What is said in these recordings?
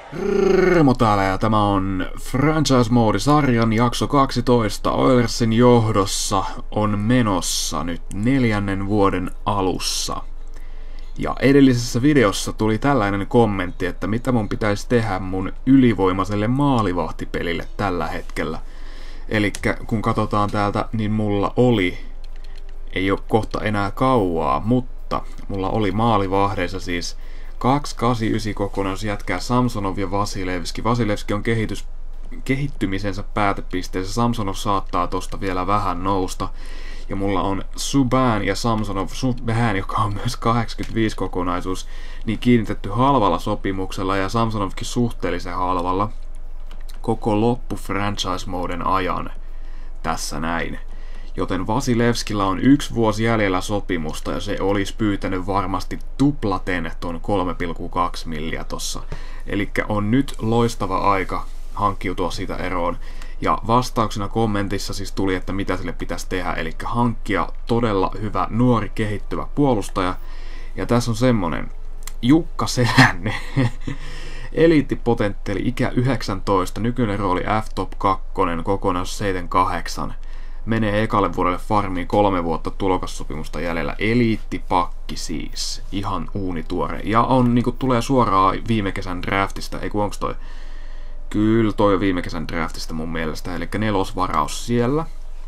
Remo täällä ja tämä on Franchise Mode-sarjan jakso 12 Oilersin johdossa on menossa nyt 4. vuoden alussa. Ja edellisessä videossa tuli tällainen kommentti, että mitä mun pitäisi tehdä mun ylivoimaiselle maalivahtipelille tällä hetkellä. Elikkä kun katsotaan täältä, niin mulla oli, ei oo kohta enää kauaa, mutta mulla oli maalivahdeissa siis 289 kokonaisjätkää Samsonov ja Vasilevski. Vasilevski on kehittymisensä päätepisteessä. Samsonov saattaa tosta vielä vähän nousta. Ja mulla on Subban ja Samsonov, Subban, joka on myös 85 kokonaisuus, niin kiinnitetty halvalla sopimuksella ja Samsonovkin suhteellisen halvalla koko loppu franchise-moden ajan tässä näin. Joten Vasilevskilla on 1 vuosi jäljellä sopimusta ja se olisi pyytänyt varmasti tuplaten ton 3,2 milliä tossa. Elikkä on nyt loistava aika hankkiutua siitä eroon. Ja vastauksena kommentissa siis tuli, että mitä sille pitäisi tehdä, eli hankkia todella hyvä nuori kehittyvä puolustaja. Ja tässä on semmonen Jukka Selänne, eliittipotentiaali, ikä 19, nykyinen rooli F-top 2, kokonaisuus 78. Menee ekalle vuodelle farmiin 3 vuotta tulokassopimusta jäljellä. Eliittipakki siis. Ihan uunituore. Ja on niinku tulee suoraan viime kesän draftista. Eiku onks toi? Kyllä toi on viime kesän draftista mun mielestä. Eli 4. varaus siellä.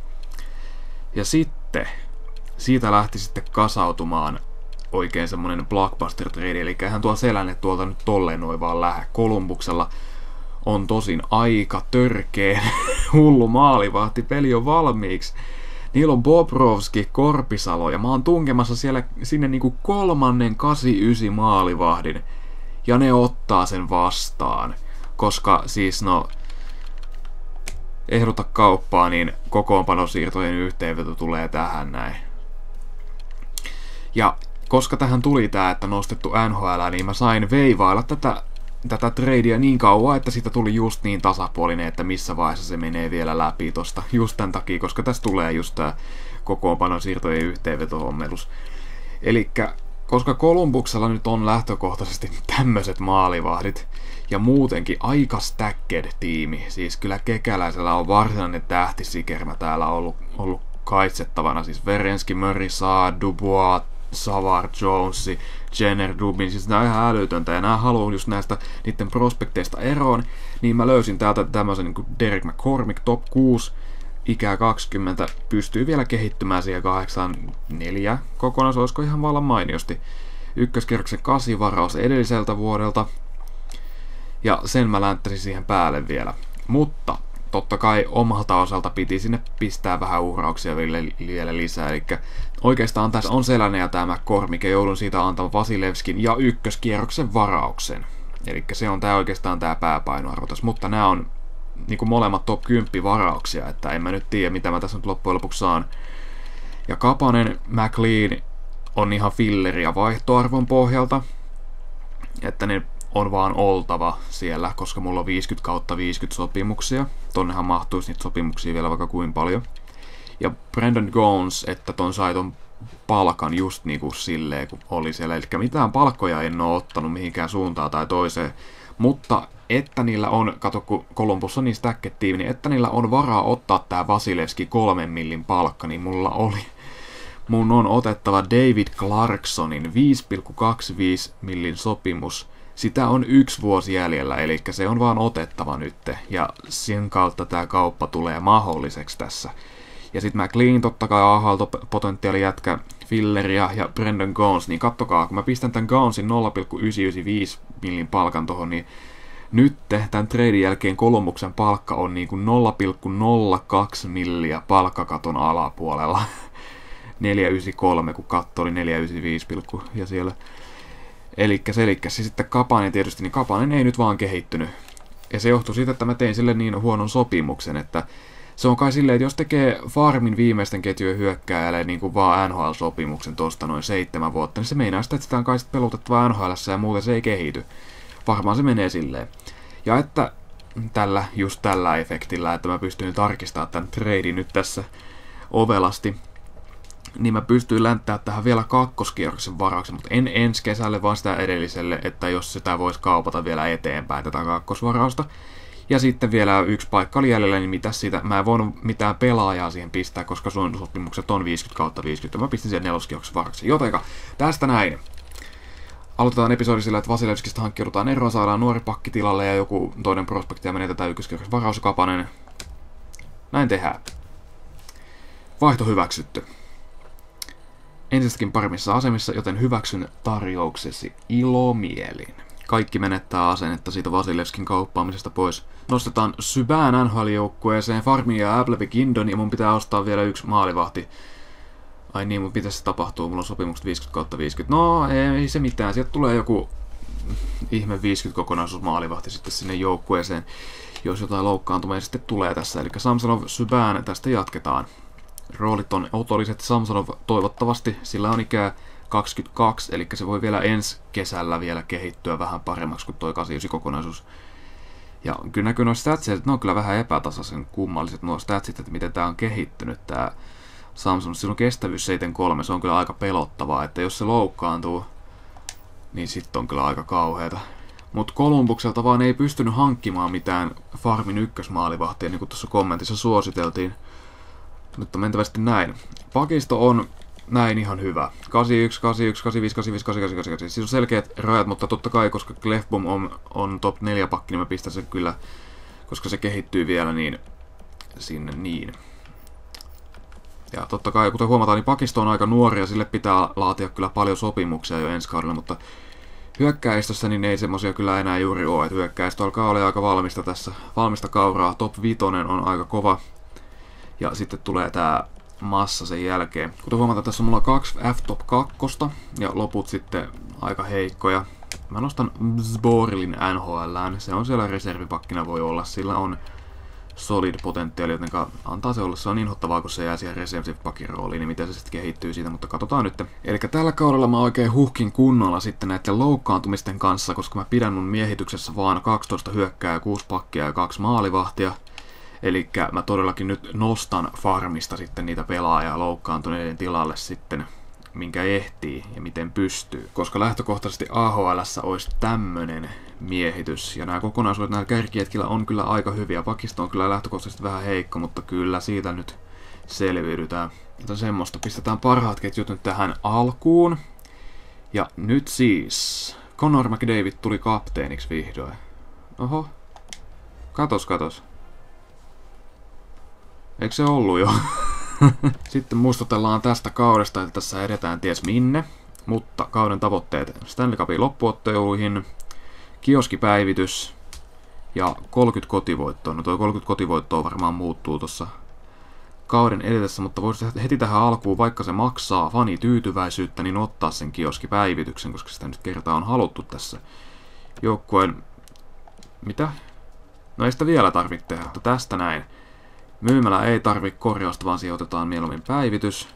Ja sitten siitä lähti sitten kasautumaan oikein semmonen blockbuster trade. Eli eihän tuo Selänne tuolta nyt tolleen noin vaan lähde. Kolumbuksella on tosin aika törkeen hullu maalivahti, peli on valmiiksi. Niillä on Bobrovski, Korpisalo ja mä oon tunkemassa sinne niinku 389 maalivahdin. Ja ne ottaa sen vastaan. Koska siis ehdota kauppaa, niin kokoonpanosiirtojen yhteenveto tulee tähän näin. Ja koska tähän tuli tää, että nostettu NHL, niin mä sain veivailla tätä tradea niin kauan, että siitä tuli just niin tasapuolinen, että missä vaiheessa se menee vielä läpi tosta. Just tän takia, koska tässä tulee just tää kokoonpanon siirtojen yhteenveto-hommelus. Elikkä, koska Kolumbuksella nyt on lähtökohtaisesti tämmöiset maalivahdit, ja muutenkin aika stacked tiimi, siis kyllä Kekäläisellä on varsinainen tähtisikermä täällä ollut kaitsettavana, siis Werenski, Murray, Saad, Dubois, Savard, Jones, Jenner, Dubin, siis nää on ihan älytöntä ja nää haluaa just näistä niiden prospekteista eroon, niin mä löysin täältä tämmösen niin kuin Derek McCormick, top 6, ikää 20, pystyy vielä kehittymään siihen 84 kokonaisuus, olisiko ihan vallan mainiosti. Ykköskierroksen 8 varaus edelliseltä vuodelta, ja sen mä länttäsin siihen päälle vielä. Mutta totta kai omalta osalta piti sinne pistää vähän uhrauksia vielä lisää, eli oikeastaan tässä on Selänne ja tämä McCormick, ja joudun siitä antamaan Vasilevskin ja ykköskierroksen varauksen. Eli se on oikeastaan tää pääpainoarvo tässä, mutta nämä on niinku molemmat top 10 varauksia, että en mä nyt tiedä mitä mä tässä nyt loppujen lopuksi saan. Ja Kapanen, McLean on ihan filleriä vaihtoarvon pohjalta, että ne on vaan oltava siellä, koska mulla on 50/50 sopimuksia. Tonnehan mahtuisi niitä sopimuksia vielä vaikka kuin paljon. Ja Brandon Jones, että ton sai ton palkan just niinku silleen, kun oli siellä. Eli mitään palkkoja en oo ottanut mihinkään suuntaan tai toiseen. Mutta että niillä on, kato kun Columbus on niin stacked tiimi, niin että niillä on varaa ottaa tää Vasilevski 3 millin palkka, niin mulla oli. Mun on otettava David Clarksonin 5,25 millin sopimus. Sitä on 1 vuosi jäljellä, eli se on vaan otettava nyt, ja sen kautta tämä kauppa tulee mahdolliseksi tässä. Ja sitten McLean, totta kai AHL-potentiaali jätkä, Filleria ja Brandon Jones, niin kattokaa, kun mä pistän tämän Jonesin 0,995 millin palkan tohon, niin nyt tämän treidin jälkeen Kolumbuksen palkka on niinku 0,02 milliä palkkakaton alapuolella. 493, kun katto oli 495, ja siellä. Elikkä sitten Kapanen tietysti, niin Kapanen ei nyt vaan kehittynyt. Ja se johtuu siitä, että mä tein sille niin huonon sopimuksen, että se on kai silleen, että jos tekee farmin viimeisten ketjujen hyökkääjälle niin kuin vaan NHL-sopimuksen tosta noin 7 vuotta, niin se meinaa sitä, että sitä on kai sitten pelutettava NHL:ssä ja muuten se ei kehity. Varmaan se menee silleen. Ja että just tällä efektillä, että mä pystyn tarkistamaan tämän treidin nyt tässä ovelasti, niin mä pystyin länttää tähän vielä kakkoskierroksen varauksen, mutta en ensi kesälle, vaan sitä edelliselle, että jos sitä voisi kaupata vielä eteenpäin, tätä kakkosvarausta. Ja sitten vielä yksi paikka oli jäljellä, niin mitäs siitä, mä en voinut mitään pelaajaa siihen pistää, koska sun sopimukset on 50/50, mä pistin siihen neloskierroksen varauksen. Jotenka, tästä näin. Aloitetaan episodi sillä, että Vasilevskista hankkiudutaan eroon, saadaan nuori pakki tilalle ja joku toinen prospekti ja menetetään ykköskierroksen varaus Kapanen. Näin tehdään. Vaihto hyväksytty. Ensistäkin paremmissa asemissa, joten hyväksyn tarjouksesi ilomielin. Kaikki menettää asennetta siitä Vasilevskin kauppaamisesta pois. Nostetaan Subban NHL-joukkueeseen Farmi ja Appleby Kindon ja mun pitää ostaa vielä yksi maalivahti. Ai niin, mutta miten se tapahtuu? Mulla on sopimukset 50/50. No, ei se mitään. Sieltä tulee joku ihme 50 kokonaisuus maalivahti sitten sinne joukkueeseen, jos jotain loukkaantumia sitten tulee tässä. Eli Samsonov, Subban, tästä jatketaan. Roolit on otolliset. Samsonov toivottavasti, sillä on ikää 22, eli se voi vielä ensi kesällä vielä kehittyä vähän paremmaksi kuin toi 89 kokonaisuus. Ja kyllä näkyy nuo statsit, että ne on kyllä vähän epätasaisen kummalliset nuo statsit, että miten tää on kehittynyt tää Samsung. Sillä on kestävyys 7.3, se on kyllä aika pelottavaa, että jos se loukkaantuu, niin sitten on kyllä aika kauheeta. Mutta Columbukselta vaan ei pystynyt hankkimaan mitään Farmin ykkösmaalivahtia, niin kuin tuossa kommentissa suositeltiin. Nyt on mentävästi näin. Pakisto on näin ihan hyvä. 81, 81, 85, 85, 88. Siis on selkeät rajat, mutta totta kai, koska Clefbaum on top 4 pakki, niin mä pistän sen kyllä, koska se kehittyy vielä niin sinne niin. Ja totta kai, kuten huomataan, niin Pakisto on aika nuori ja sille pitää laatia kyllä paljon sopimuksia jo ensi kaudella, mutta hyökkäistössä niin ei semmosia kyllä enää juuri ole. Et hyökkäistö alkaa olla aika valmista tässä. Valmista kauraa. Top 5 on aika kova. Ja sitten tulee tää massa sen jälkeen. Kuten huomataan, tässä on mulla 2 F-top 2 ja loput sitten aika heikkoja. Mä nostan Zborilin NHL:ään. Se on siellä reservipakkina voi olla. Sillä on solid potentiaali, joten antaa se olla. Se on inhottavaa, kun se jää siihen reservipakin rooliin, niin miten se sitten kehittyy siitä, mutta katsotaan nyt. Eli tällä kaudella mä oikein huhkin kunnolla sitten näiden loukkaantumisten kanssa, koska mä pidän mun miehityksessä vaan 12 hyökkääjää, 6 pakkia ja 2 maalivahtia. Eli mä todellakin nyt nostan farmista sitten niitä pelaajia loukkaantuneiden tilalle sitten, minkä ehtii ja miten pystyy. Koska lähtökohtaisesti AHL:ssä olisi tämmönen miehitys. Ja nämä kokonaisuudet näillä kärkijätkillä on kyllä aika hyviä. Pakisto on kyllä lähtökohtaisesti vähän heikko, mutta kyllä siitä nyt selviydytään. Joten semmoista. Pistetään parhaat ketjut nyt tähän alkuun. Ja nyt siis Connor McDavid tuli kapteeniksi vihdoin. Oho. Katos. Eikö se ollut jo? Sitten muistutellaan tästä kaudesta, että tässä edetään ties minne. Mutta kauden tavoitteet Stanley Cupin loppuotteluihin, kioskipäivitys ja 30 kotivoittoa. No tuo 30 kotivoittoa varmaan muuttuu tuossa kauden edetessä, mutta voisi heti tähän alkuun, vaikka se maksaa fanityytyväisyyttä, niin ottaa sen kioskipäivityksen, koska sitä nyt kertaa on haluttu tässä joukkueen. Mitä? No ei sitä vielä tarvitse tehdä, mutta tästä näin. Myymälä ei tarvi korjausta, vaan siihen otetaan mieluummin päivitys.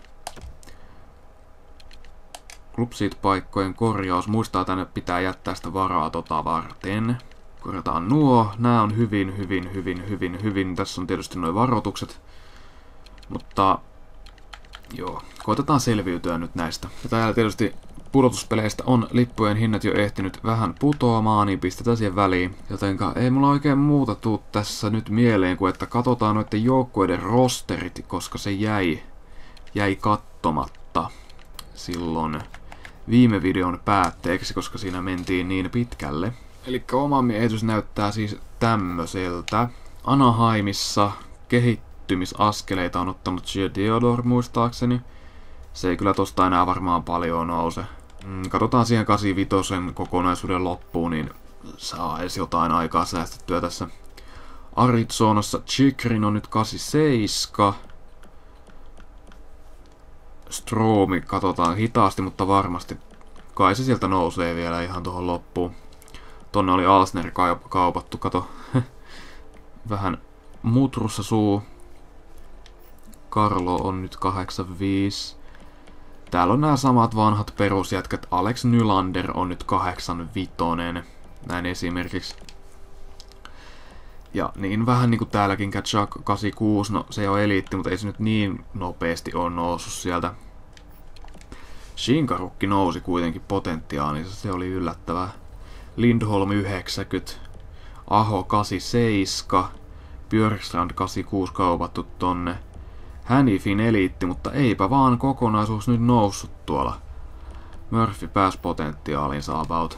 Clubseat-paikkojen korjaus. Muistaa, tänne pitää jättää sitä varaa varten. Korjataan nuo. Nämä on hyvin. Tässä on tietysti nuo varoitukset. Mutta joo, koitetaan selviytyä nyt näistä. Ja täällä tietysti pudotuspeleistä on lippujen hinnat jo ehtinyt vähän putoamaan, niin pistetään siihen väliin. Jotenka ei mulla oikein muuta tuu tässä nyt mieleen, kuin että katsotaan noiden joukkueiden rosterit, koska se jäi kattomatta silloin viime videon päätteeksi, koska siinä mentiin niin pitkälle. Eli oma miehitys näyttää siis tämmöseltä. Anaheimissa kehittymisaskeleita on ottanut Theodore muistaakseni. Se ei kyllä tosta enää varmaan paljon nouse. Katsotaan siihen 85 kokonaisuuden loppuun, niin saa edes jotain aikaa säästettyä tässä. Arizonassa Chikrin on nyt 87. Stroomi katsotaan hitaasti, mutta varmasti. Kai se sieltä nousee vielä ihan tuohon loppuun. Tonne oli Alsner kaupattu, kato. Vähän mutrussa suu. Karlo on nyt 85. Täällä on nämä samat vanhat perusjätkät. Alex Nylander on nyt 85. Näin esimerkiksi. Ja niin vähän niinku täälläkin Kachak 86. No se on eliitti, mutta ei se nyt niin nopeasti ole noussut sieltä. Shinkarukki nousi kuitenkin potentiaalinsa, se oli yllättävää. Lindholm 90, Aho 87, Björkstrand 86 kaupattu tonne. Hänifin eliitti, mutta eipä vaan kokonaisuus nyt noussut tuolla. Murphy pääsi potentiaalinsa about.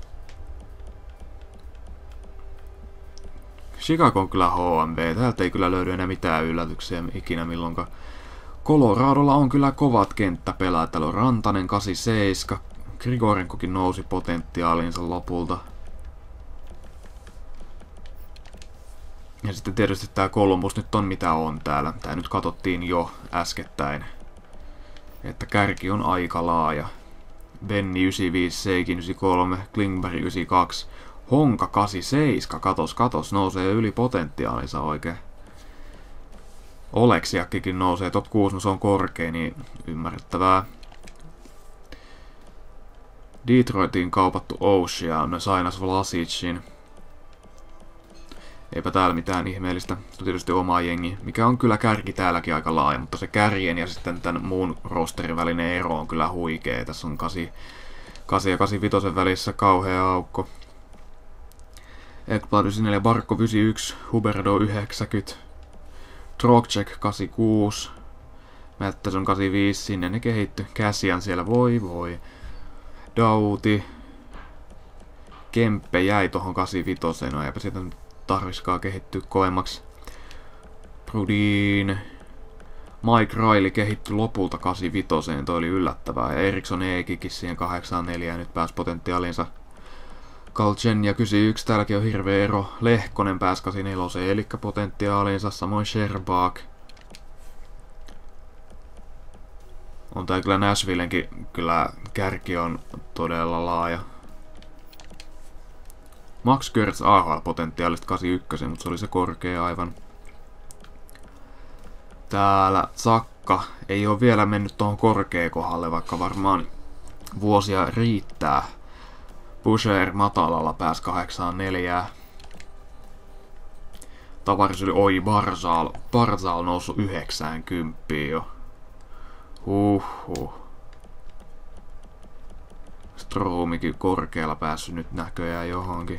Chicago on kyllä HMV, täältä ei kyllä löydy enää mitään yllätyksiä ikinä milloinkaan. Coloradolla on kyllä kovat kenttäpelaajat, täällä on Rantanen 87, Grigorenkokin nousi potentiaalinsa lopulta. Ja sitten tietysti tää Columbus nyt on mitä on täällä. Tää nyt katsottiin jo äskettäin. Että kärki on aika laaja. Benni 95, Seikin 93, Klingberg 92, Honka 87, katos, nousee yli potentiaalinsa oikein. Oleksiakkikin nousee top 6, no se on korkea, niin ymmärrettävää. Detroitiin kaupattu Ocean, ne sainas Vlasicin. Eipä täällä mitään ihmeellistä. Se on tietysti oma jengi, mikä on kyllä kärki täälläkin aika laaja, mutta se kärjen ja sitten tämän muun rosterin välinen ero on kyllä huikea. Tässä on 8 ja 85 välissä kauhea aukko. Ekblad 94, Barkov 91, Huberdo 90, Trocheck 86, Matteson 85, sinne ne kehitty. Käsiän siellä, voi. Dauti. Kemppe jäi tohon 85, no eipä siitä tarviskaan kehittyä kovemmaksi. Brudin. Mike Riley kehittyi lopulta 85, toi oli yllättävää. Ja Eriksson Eekikin siihen 84 ja nyt pääsi potentiaalinsa. Galchen ja 91, täälläkin on hirveä ero. Lehkonen pääsi 84, eli potentiaalinsa, samoin Sherbak. On tää kyllä Nashvillenkin, kyllä kärki on todella laaja. Max Gertz AHL potentiaalista 81, mutta se oli se korkea aivan. Täällä Sakka ei ole vielä mennyt tuohon korkeakohdalle, vaikka varmaan vuosia riittää. Boucher matalalla pääsi 84. Tavares oli Barzal noussut 90 jo. Stromikin korkealla päässyt nyt näköjään johonkin.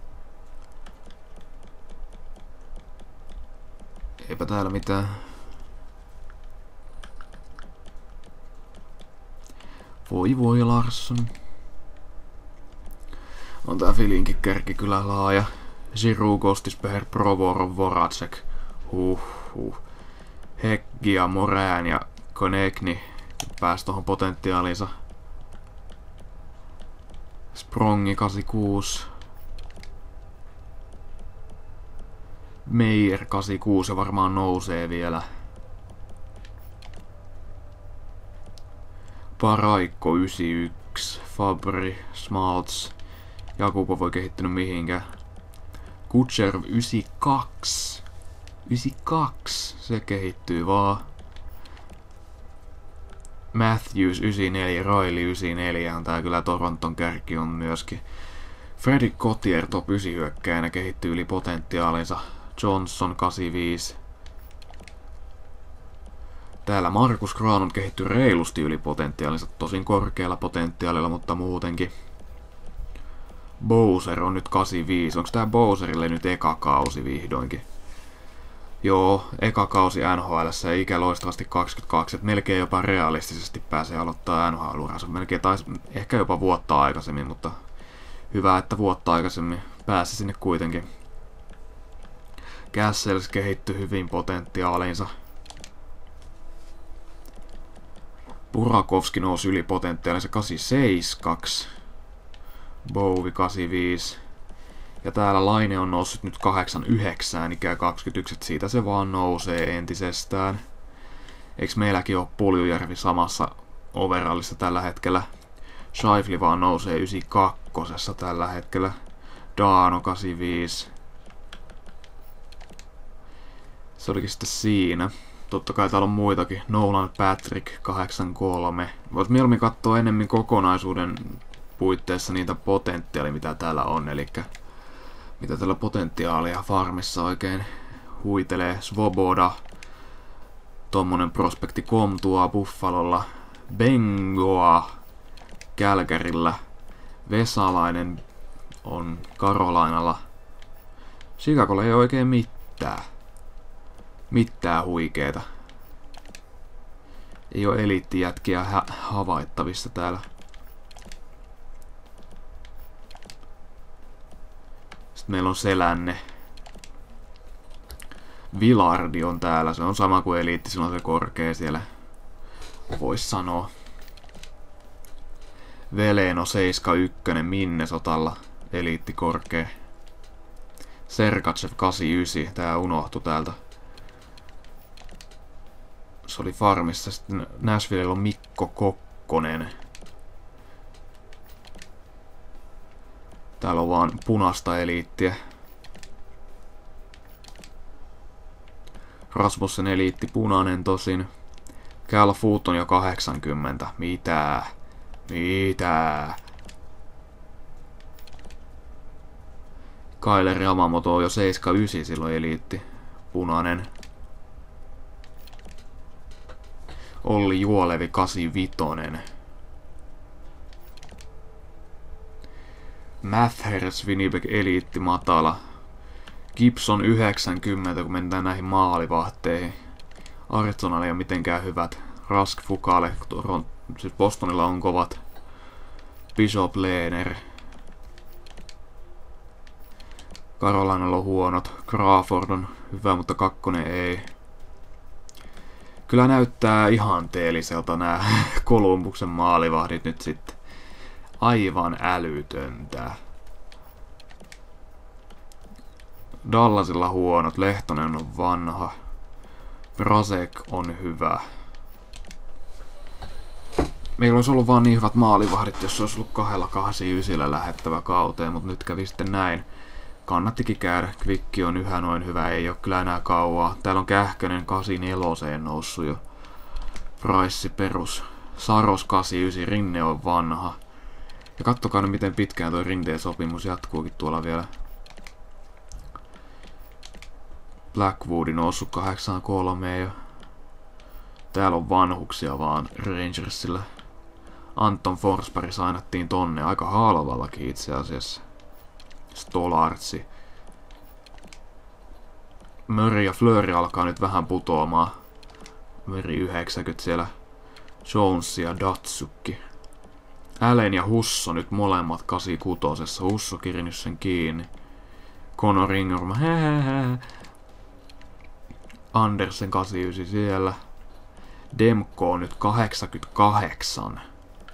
Eipä täällä mitään. Voi Larsson. On tää Filinkin kärki kyllä laaja. Giroux, Gostisbeher, Provorov, Voracek. Heggia, Moran ja Konechny pääsi tohon potentiaalinsa. Sprongi 86. Meijer 86 ja varmaan nousee vielä. Paraikko 91. Fabri, Smalts. Jakubov voi kehittynyt mihinkään. Kutcherov 92. 92. Se kehittyy vaan. Matthews 94, Riley 94 on tää kyllä Toronton kärki on myöskin. Freddy Cotier top 9 hyökkäjänä kehittyy yli potentiaalinsa. Johnson 85. Täällä Markus Granlund kehittyy reilusti yli potentiaalinsa, tosin korkealla potentiaalilla, mutta muutenkin. Bowser on nyt 85. Onko tää Bowserille nyt eka kausi vihdoinkin? Joo, eka kausi NHL:ssä ja ikä loistavasti 22, että melkein jopa realistisesti pääsee aloittaa NHL-uransa. Melkein taisi ehkä jopa vuotta aikaisemmin, mutta hyvä, että vuotta aikaisemmin pääsi sinne kuitenkin. Cassels kehittyi hyvin potentiaalinsa. Burakovski nousi yli potentiaalinsa 87. Bowie 85. Ja täällä Laine on noussut nyt 89, ikää 21, että siitä se vaan nousee entisestään. Eiks meilläkin ole Puljujärvi samassa overallissa tällä hetkellä? Scheifele vaan nousee 92 tällä hetkellä. Daano 85. Se olikin sitten siinä. Totta kai täällä on muitakin. Nolan Patrick 83. Vois mieluummin katsoa enemmän kokonaisuuden puitteissa niitä potentiaalia, mitä täällä on. Elikkä mitä tällä potentiaalia farmissa oikein huitelee. Svoboda. Tommonen prospekti Komtua Buffalolla. Bengoa Kälkärillä. Vesalainen on Karolainalla. Chicagolla ei oikein mitään. Mitään huikeeta. Ei oo eliittijätkiä havaittavissa täällä. Sitten meillä on Selänne. Villardi on täällä. Se on sama kuin eliitti. Sillä on se korkea siellä. Vois sanoa. Veleno 71 Minnesotalla. Eliitti korkea. Sergachev 89. Tää unohtui täältä. Se oli farmissa. Sitten Nashvillella on Mikko Kokkonen. Täällä on vaan punasta eliittiä. Rasmussen eliitti punainen tosin. Cal Foot on jo 80. Mitä? Kyler Yamamoto on jo 79, silloin eliitti. Punainen. Olli Juolevi 85. Mathers Winnipeg eliitti matala. Gibson 90, kun mennään näihin maalivahteihin. Arizonalla ei ole mitenkään hyvät. Rask Fukale, siis Bostonilla on kovat. Bishop Lehner. Carolinalla on huonot. Crawford on hyvä, mutta kakkonen ei. Kyllä näyttää ihanteelliselta nämä Columbuksen maalivahdit nyt sitten. Aivan älytöntä. Dallasilla huonot. Lehtonen on vanha. Brasek on hyvä. Meillä olisi ollut vaan niin hyvät maalivahdit, jos olisi ollut 289 lähettävä kauteen, mutta nyt kävi sitten näin. Kannattikin käydä. Kvikki on yhä noin hyvä, ei ole kyllä enää kauaa. Täällä on Kähkönen 84 noussut jo. Price perus. Saros 89, Rinne on vanha. Ja kattokaa nyt miten pitkään toi Rinteen sopimus jatkuukin tuolla vielä. Blackwoodin noussut 83 jo. Täällä on vanhuksia vaan Rangersillä. Anton Forsberg sainattiin tonne aika halvallakin itse asiassa. Stolartsi. Murray ja Fleury alkaa nyt vähän putoamaan. Murray 90 siellä. Jones ja Datsukki. Allen ja Husso nyt molemmat 86. Husso kirjannut sen kiinni. Conor Ingram. Andersen 89 siellä. Demko on nyt 88.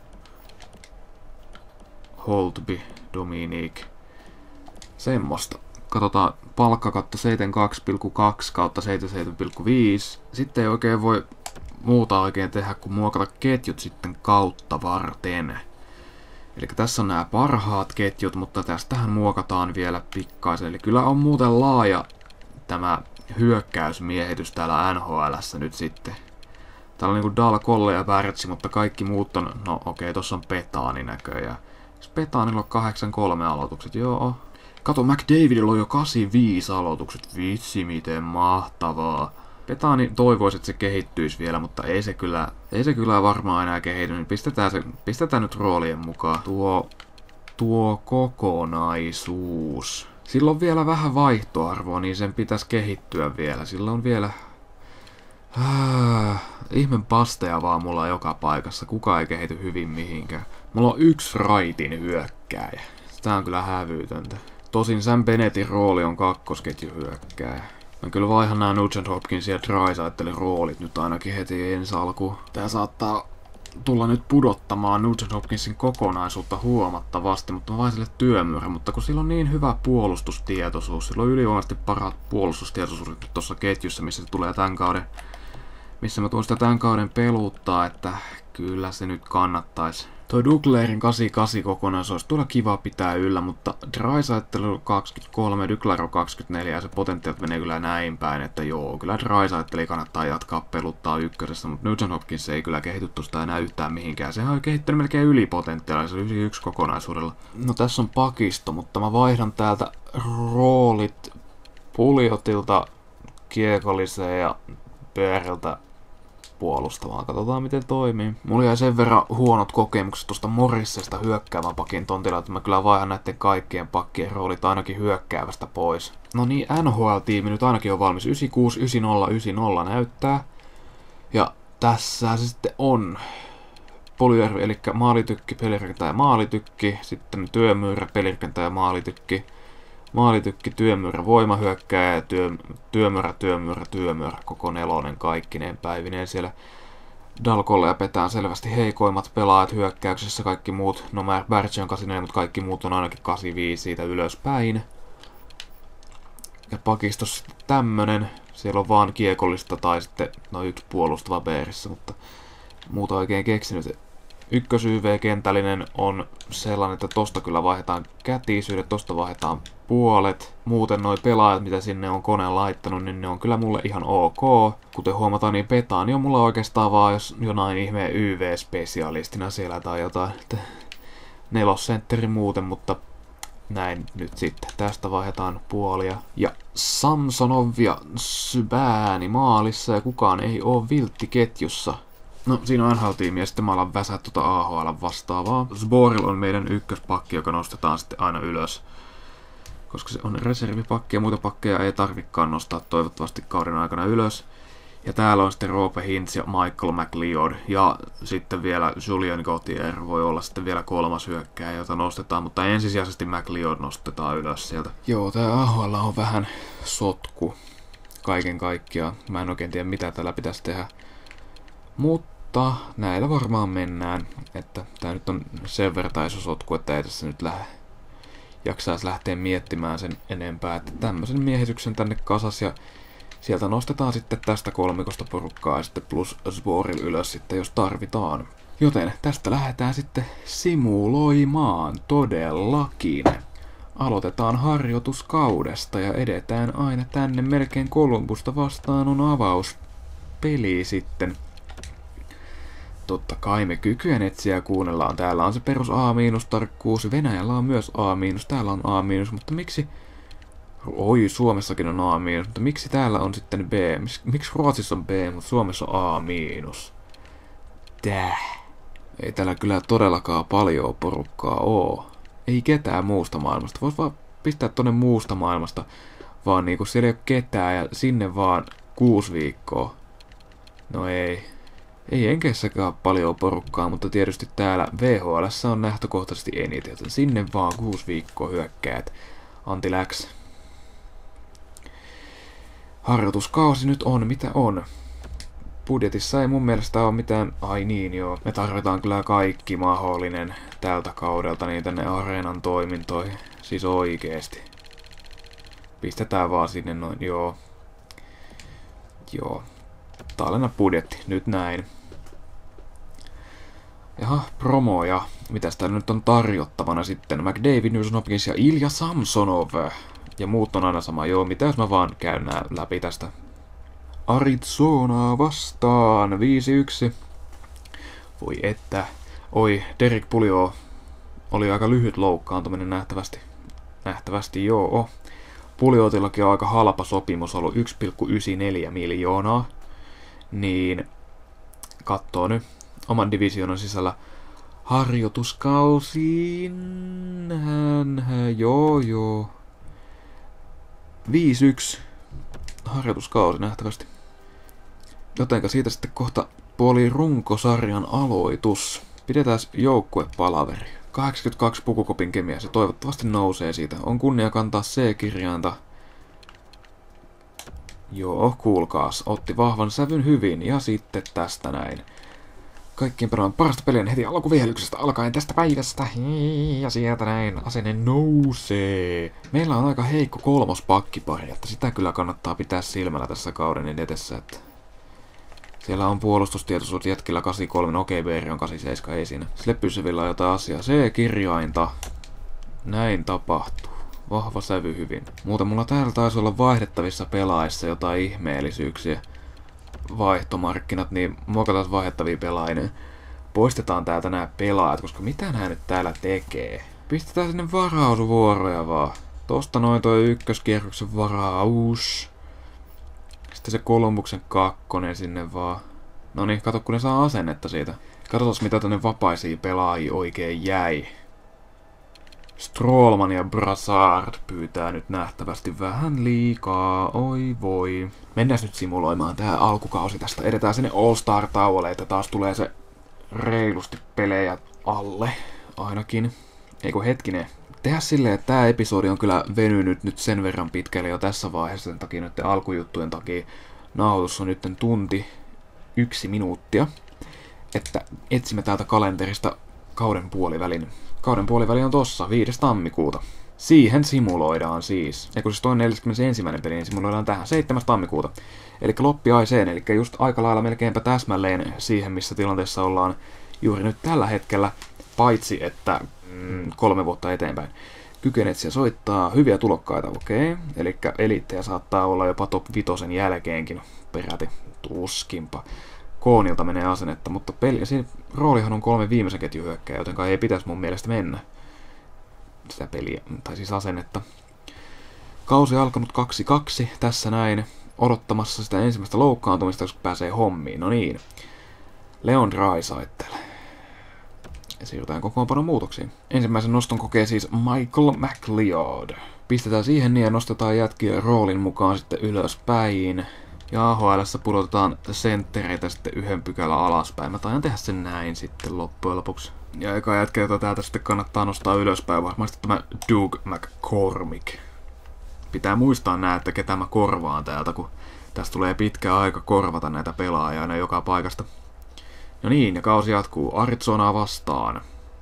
Holtby, Dominique. Semmosta. Katsotaan palkkakatto 72,2 kautta 77,5. Sitten ei oikein voi muuta oikein tehdä kuin muokata ketjut sitten kautta varten. Eli tässä on nämä parhaat ketjut, mutta tästähän muokataan vielä pikkaisen. Eli kyllä on muuten laaja tämä hyökkäysmiehitys täällä NHL:ssä nyt sitten. Täällä on niinku Dahl, Kolle ja Värtsi, mutta kaikki muut on... No okei, tossa on Petaani näköjään. Petaanilla on 83 aloitukset, joo. Kato, McDavidilla on jo 85 aloitukset. Vitsi, miten mahtavaa. Petaani toivoisi, että se kehittyisi vielä, mutta ei se kyllä varmaan enää kehity. Niin pistetään nyt roolien mukaan. Tuo kokonaisuus. Sillä on vielä vähän vaihtoarvoa, niin sen pitäisi kehittyä vielä. Sillä on vielä... Ihmen pasteja vaan mulla joka paikassa. Kuka ei kehity hyvin mihinkään. Mulla on yksi raitin hyökkääjä. Tää on kyllä hävytöntä. Tosin Sam Bennettin rooli on kakkosketjuhyökkääjä. Mä kyllä vaihan nää Nugent Hopkins ja Draisaitlin roolit nyt ainakin heti ensi alkuun. Tää saattaa tulla nyt pudottamaan Nugent Hopkinsin kokonaisuutta huomattavasti, mutta mä vain sille työmyyrä. Mutta kun sillä on niin hyvä puolustustietoisuus, sillä on ylivoimaisesti parhaat puolustustietoisuudet nyt tossa ketjussa, missä se tulee tän kauden. Missä mä tuon sitä tän kauden peluttaa, että kyllä se nyt kannattais. Toi Duclairin 88 kokonaisuus olisi tulla kiva pitää yllä, mutta Draisaitl 23, Duclair 24 ja se potentiaalit menee kyllä näin päin, että joo, kyllä Draisaitl kannattaa jatkaa peluttaa ykkösessä, mutta Nugent Hopkins ei kyllä kehity tuosta enää yhtään mihinkään. Sehän on kehittänyt melkein ylipotentiaalissa 91 kokonaisuudella. No tässä on pakisto, mutta mä vaihdan täältä roolit Puljotilta Kiekolliseen ja Bööriltä puolustamaan. Katsotaan miten toimii. Mulla jäi sen verran huonot kokemukset tuosta Morrisesta hyökkäävän pakin tontilla, että mä kyllä vaihan näiden kaikkien pakkien roolit ainakin hyökkäävästä pois. No niin, NHL-tiimi nyt ainakin on valmis. 96, 90, 90 näyttää. Ja tässä se sitten on. Polyervi, eli maalitykki, pelirakentaja ja maalitykki. Sitten työmyyrä, pelirakentaja ja maalitykki. Maalitykki, työmyyrä, voimahyökkääjä ja työmyyrä, koko nelonen kaikkineen päivineen siellä. Dalkolle ja Petään selvästi heikoimmat pelaajat hyökkäyksessä, kaikki muut, no Berge on 84, mutta kaikki muut on ainakin 85 siitä ylöspäin. Ja pakistossa sitten tämmönen, siellä on vaan kiekollista tai sitten no yksi puolustava Beerissä, mutta muuta oikein keksinyt. Ykkös YV-kentällinen on sellainen, että tosta kyllä vaihdetaan kätisyydet, tosta vaihdetaan puolet. Muuten noi pelaajat, mitä sinne on koneen laittanut, niin ne on kyllä mulle ihan ok. Kuten huomataan, niin Petaani on mulla oikeastaan vaan jos jonain ihmeen YV-spesialistina siellä tai jotain. Nelosentteri muuten, mutta näin nyt sitten. Tästä vaihdetaan puolia. Ja Samsonov ja Subääni maalissa ja kukaan ei oo vilttiketjussa. No, siinä on NHL-tiimi ja sitten mä alan väsää AHL vastaavaa. Zboril on meidän ykköspakki, joka nostetaan sitten aina ylös. Koska se on reservipakki ja muita pakkeja ei tarvikaan nostaa toivottavasti kauden aikana ylös. Ja täällä on sitten Roope Hintz ja Michael McLeod. Ja sitten vielä Julien Gauthier voi olla sitten vielä kolmas hyökkääjä, jota nostetaan. Mutta ensisijaisesti McLeod nostetaan ylös sieltä. Joo, tää AHL on vähän sotku. Kaiken kaikkiaan. Mä en oikein tiedä mitä täällä pitäisi tehdä. Mutta näillä varmaan mennään. Että tää nyt on sen verran iso sotku, että ei tässä nyt jaksaisi lähteä miettimään sen enempää. Että tämmöisen miehityksen tänne kasas ja sieltä nostetaan sitten tästä kolmikosta porukkaa ja sitten plus Zboril ylös sitten, jos tarvitaan. Joten tästä lähdetään sitten simuloimaan todellakin. Aloitetaan harjoituskaudesta ja edetään aina tänne melkein Columbusta vastaan on avauspeli sitten. Totta kai me kykyjen etsiä kuunnellaan. Täällä on se perus A-tarkkuus. Venäjällä on myös A-, täällä on A-, mutta miksi... Oi, Suomessakin on A-, mutta miksi täällä on sitten B? Miksi Ruotsissa on B, mutta Suomessa on A-? Täh. Ei täällä kyllä todellakaan paljon porukkaa oo. Ei ketään muusta maailmasta. Vois vaan pistää tonne muusta maailmasta. Vaan niinku siellä ei oo ketään ja sinne vaan 6 viikkoa. No ei. Ei Enkeissäkään paljon porukkaa, mutta tietysti täällä VHL:ssä on lähtökohtaisesti eniten, joten sinne vaan 6 viikkoa hyökkäät. Antti Läks. Harjoituskausi nyt on mitä on. Budjetissa ei mun mielestä ole mitään... Ai niin joo. Me tarvitaan kyllä kaikki mahdollinen tältä kaudelta niin tänne areenan toimintoihin. Siis oikeesti. Pistetään vaan sinne noin, joo. Joo. Tallenna budjetti, nyt näin. Jaha, promoja. Mitäs täällä nyt on tarjottavana sitten? McDavid, Nilsson Hopkins ja Ilja Samsonov. Ja muut on aina sama. Joo, mitä jos mä vaan käyn nää läpi tästä. Arizonaa vastaan 5-1. Voi että. Oi, Derek Puljo oli aika lyhyt loukkaantuminen nähtävästi. Nähtävästi joo. Puljotillakin on aika halpa sopimus ollut 1,94 miljoonaa. Niin kattoo nyt oman divisioonan sisällä harjoituskausiin. Joo. 5-1 harjoituskausi nähtävästi. Jotenka siitä sitten kohta puoli runkosarjan aloitus. Pidetään joukkuepalaveri. 82 pukukopin kemiä, se toivottavasti nousee siitä. On kunnia kantaa C-kirjainta. Joo, kuulkaas. Otti vahvan sävyn hyvin ja sitten tästä näin. Kaikkien pelaajan parasta peliä heti alkuvihelyksestä alkaen tästä päivästä. Ja sieltä näin asenne nousee. Meillä on aika heikko kolmospakkipari, että sitä kyllä kannattaa pitää silmällä tässä kauden edessä. Että siellä on puolustustietoisuus jätkillä 83, no okei, BR on 87, ei siinä. Slepysevillä on jotain asiaa. C-kirjainta. Näin tapahtuu. Vahva sävy hyvin. Muuten mulla täällä taisi olla vaihdettavissa pelaajissa jotain ihmeellisyyksiä. Vaihtomarkkinat, niin muokataan vaihdettavia pelaajia. Poistetaan täältä nämä pelaajat, koska mitä nää nyt täällä tekee? Pistetään sinne varausvuoroja vaan. Tosta noin toi ykköskierroksen varaus. Sitten se Columbuksen 2 sinne vaan. No niin, kato kun ne saa asennetta siitä. Katsotaan mitä tänne vapaisia pelaajia oikein jäi. Strollman ja Brassard pyytää nyt nähtävästi vähän liikaa, oi voi. Mennään nyt simuloimaan tää alkukausi tästä. Edetään sinne All-Star-tauolle, että taas tulee se reilusti pelejä alle ainakin. Eikö hetkinen. Tehdä silleen, että tää episodi on kyllä venynyt nyt sen verran pitkälle jo tässä vaiheessa, sen takia nyt alkujuttujen takia nauhoitus on nyt tunti 1 minuuttia. Että etsimme täältä kalenterista kauden puolivälin. Kauden puoliväli on tossa, 5. tammikuuta. Siihen simuloidaan siis. Ja kun siis toinen 41. peli, niin simuloidaan tähän 7. tammikuuta. Eli loppiaiseen, eli just aika lailla melkeinpä täsmälleen siihen, missä tilanteessa ollaan juuri nyt tällä hetkellä, paitsi että 3 vuotta eteenpäin. Kykenet siellä soittaa hyviä tulokkaita, okei. Eli eliittejä saattaa olla jopa top 5 jälkeenkin peräti, tuskinpa. Koonilta menee asennetta, mutta siinä roolihan on 3 viimeisen ketjun hyökkääjä, joten ei pitäisi mun mielestä mennä sitä peliä, tai siis asennetta. Kausi alkanut 2-2 tässä näin, odottamassa sitä ensimmäistä loukkaantumista, jos pääsee hommiin. No niin, Leon Draisaitl. Ja siirrytään kokoonpanon muutoksiin. Ensimmäisen noston kokee siis Michael McLeod. Pistetään siihen niin ja nostetaan jätkiä roolin mukaan sitten ylöspäin. Ja AHL:ssä pudotetaan senttereitä sitten 1 pykälän alaspäin. Mä taidan tehdä sen näin sitten loppujen lopuksi. Ja eka jätkä, jota täältä sitten kannattaa nostaa ylöspäin, varmasti tämä Doug McCormick. Pitää muistaa nää, että ketä mä korvaan täältä, kun tästä tulee pitkä aika korvata näitä pelaajia aina joka paikasta. No niin, ja kausi jatkuu Arizonaa vastaan.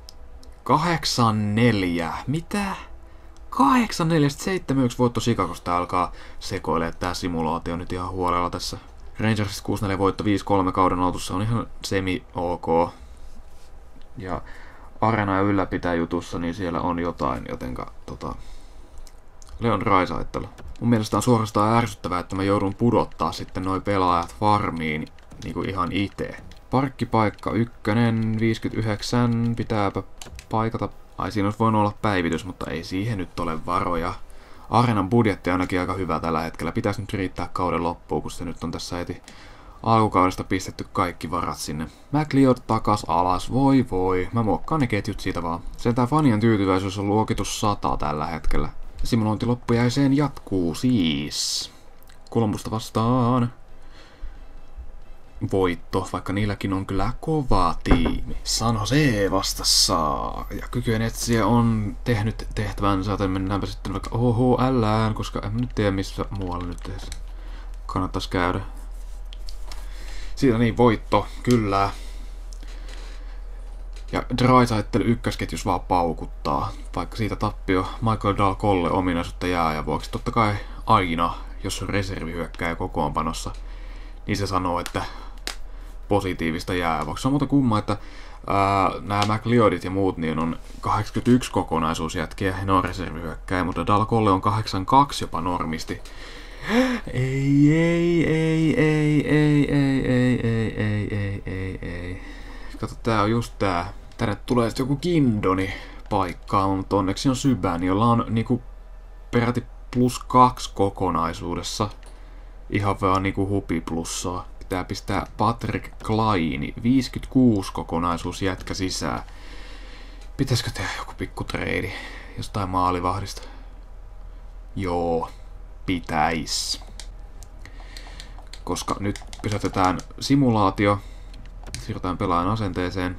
8-4. Mitä? 8-4-7-1 voitto Chicagosta alkaa sekoilemaan tää simulaatio nyt ihan huolella tässä. Rangers 6-4 voitto 5-3 kauden aloitussa on ihan semi-ok. Ja Arena ja ylläpitää jutussa, niin siellä on jotain, jotenka Leon Draisaitl. Mun mielestä on suorastaan ärsyttävää, että mä joudun pudottaa sitten noi pelaajat farmiin niinku ihan itse. Parkkipaikka 1, 59, pitääpä paikata. Ai siinä olisi voinut olla päivitys, mutta ei siihen nyt ole varoja. Areenan budjetti on ainakin aika hyvä tällä hetkellä. Pitäisi nyt riittää kauden loppuun, kun se nyt on tässä heti alkukaudesta pistetty kaikki varat sinne. McLeod takas alas, voi voi. Mä muokkaan ne ketjut siitä vaan. Sentään fanien tyytyväisyys on luokitus 100 tällä hetkellä. Simulointi loppujäiseen jatkuu siis. Columbusta vastaan. Voitto, vaikka niilläkin on kyllä kova tiimi. San Jose vastassa. Ja Kykyjen etsiä on tehnyt tehtävänsä, joten mennäänpä sitten vaikka OHL:ään, koska en nyt tiedä missä muualla nyt edes kannattaisi käydä. Siitä niin, voitto, kyllä. Ja Draisaitl ykkösketjus vaan paukuttaa, vaikka siitä tappio Michael Dahl Colle ominaisuutta jää ja vuoksi totta kai aina, jos on reservihyökkääjä kokoonpanossa, niin se sanoo, että positiivista jää. Vaikka se on muuta kumma, että nämä McLeodit ja muut niin on 81 kokonaisuusjätkiä, ne on reservihyökkääjä, mutta Dahl Colle on 82 jopa normisti. Ei. Kato, tää on just tää. Tänne tulee sit joku Kindoni paikkaa, mutta onneksi on Sybän, jolla on niinku peräti +2 kokonaisuudessa. Ihan vaan niinku hupi plussaa. Pitää pistää Patrick Kleini, 56 kokonaisuusjätkä sisään. Pitäisikö tehdä joku pikku treidi jostain maalivahdista? Joo, pitäis. Koska nyt pysäytetään simulaatio. Siirrytään pelaajan asenteeseen.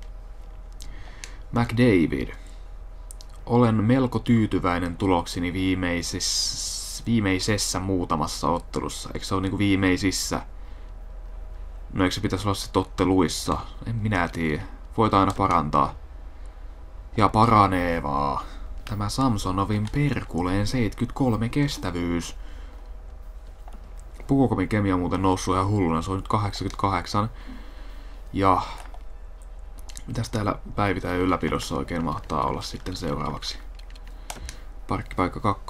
McDavid. Olen melko tyytyväinen tuloksini viimeisessä muutamassa ottelussa. Eikö se ole niinku viimeisissä? No eikö se pitäisi olla sitten otteluissa? En minä tiedä. Voit aina parantaa. Ja paranee vaan. Tämä Samsonovin Perkuleen 73 kestävyys. Pukokomin kemia on muuten noussut ihan hulluna. Se on nyt 88. Ja mitäs täällä päivitä ja ylläpidossa oikein mahtaa olla sitten seuraavaksi? Parkkipaikka 2.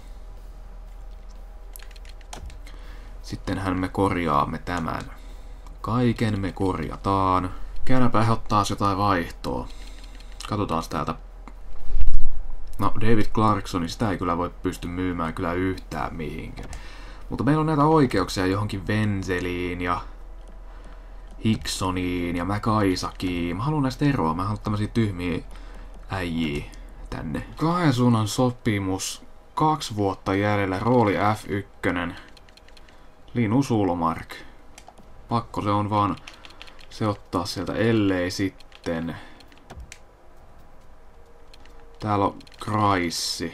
Sittenhän me korjaamme tämän. Kaiken me korjataan. Käydäänpä ottaa jotain vaihtoa. Katsotaan täältä. No, David Clarkson, sitä ei kyllä voi pysty myymään kyllä yhtään mihinkään. Mutta meillä on näitä oikeuksia johonkin Venzeliin ja Hicksoniin ja McIsaaciin. Mä haluan näistä eroa. Mä haluan tämmösiä tyhmiä äijiä tänne. 2 suunnan sopimus. 2 vuotta jäljellä. Rooli F1. Linus Ullmark. Pakko se on vaan se ottaa sieltä, ellei sitten. Täällä on Kreissi.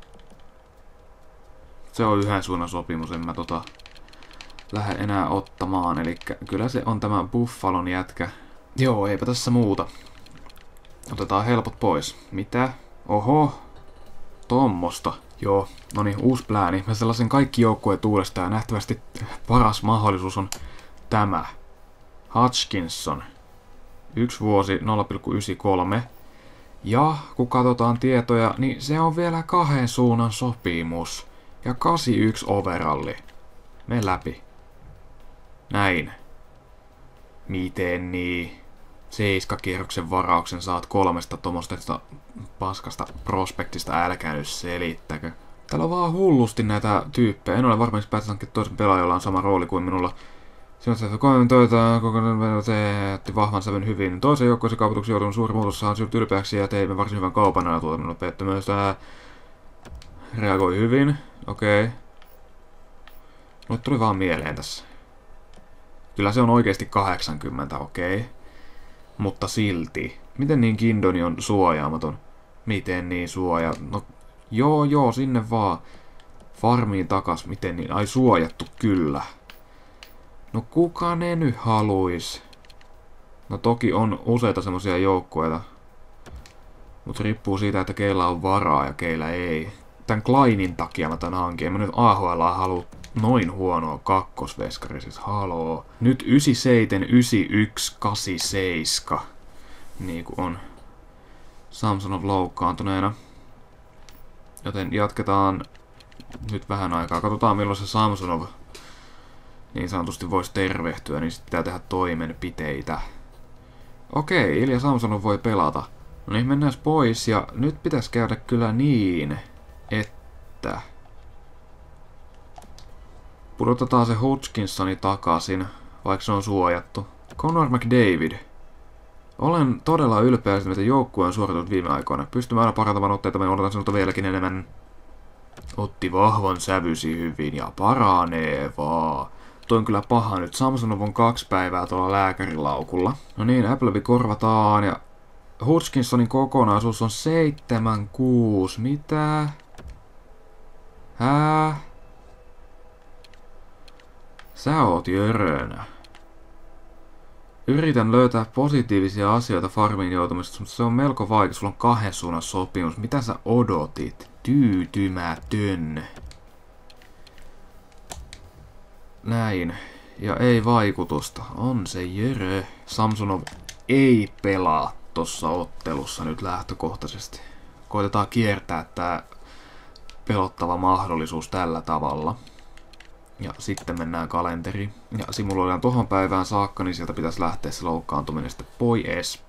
Se on 1 suunnan sopimus, en mä lähde enää ottamaan. Eli kyllä se on tämä Buffalon jätkä. Joo, eipä tässä muuta. Otetaan helpot pois. Mitä? Oho. Tommosta. Joo, no niin, uusi plääni. Mä sellaisen kaikki joukkueet uudestaan ja nähtävästi paras mahdollisuus on tämä. Hutchinson. 1 vuosi 0,93. Ja kun katsotaan tietoja, niin se on vielä 2 suunnan sopimus. Ja 81 overalli. Mene läpi. Näin. Miten niin? 7 kierroksen varauksen saat 3 tommosesta paskasta prospektista, älkää nyt selittäkö. Täällä on vaan hullusti näitä tyyppejä. En ole varmaan päästä hankkia toisen pelaajan, jolla on sama rooli kuin minulla. Sijoittajat kommentoita, kokonaan teetti vahvan sävyn hyvin. Toisen joukkueeseen kaupotuksen joutunut suuri muutos, saa syyt ylpeäksi ja teimme varsin hyvän kaupan ja tuota minun pettymystä. Reagoi hyvin, okei. Mulle tuli vaan mieleen tässä. Kyllä se on oikeesti 80, okei. Mutta silti. Miten niin Kindoni on suojaamaton? Miten niin No joo, sinne vaan. Farmiin takas, miten niin? Ai suojattu, kyllä. No kuka ne nyt haluis? No toki on useita semmosia joukkueita. Mut riippuu siitä, että keillä on varaa ja keillä ei. Tän Kleinin takia mä tän hankin. En mä nyt AHL haluu noin huonoa kakkosveskari, siis haloo. Nyt 97, 91, 87. Niinku on Samsonov loukkaantuneena. Joten jatketaan nyt vähän aikaa. Katsotaan milloin se Samsonov niin sanotusti voisi tervehtyä, niin sitten pitää tehdä toimenpiteitä. Okei, Ilja Samsonov voi pelata. No niin, mennään pois ja nyt pitäisi käydä kyllä niin, että pudotetaan se Hutchinsoni takaisin, vaikka se on suojattu. Connor McDavid. Olen todella ylpeä siitä, mitä joukkue on suoritunut viime aikoina. Pystymme aina parantamaan otteita, me odotan sinulta vieläkin enemmän. Otti vahvan sävysi hyvin ja paranee vaan. Toi on kyllä paha nyt. Samsonov on 2 päivää tuolla lääkärilaukulla. No niin, Appleby korvataan ja Hutchinsonin kokonaisuus on 76. Mitä? Hää? Sä oot jörönä. Yritän löytää positiivisia asioita farmiin joutumisesta, mutta se on melko vaikea. Sulla on 2 suunnan sopimus. Mitä sä odotit? Tyytymätön. Näin. Ja ei vaikutusta. On se jörö. Samsonov ei pelaa tossa ottelussa nyt lähtökohtaisesti. Koitetaan kiertää tää pelottava mahdollisuus tällä tavalla. Ja sitten mennään kalenteriin. Ja simuloidaan tohon päivään saakka, niin sieltä pitäisi lähteä se loukkaantuminen sitten pois.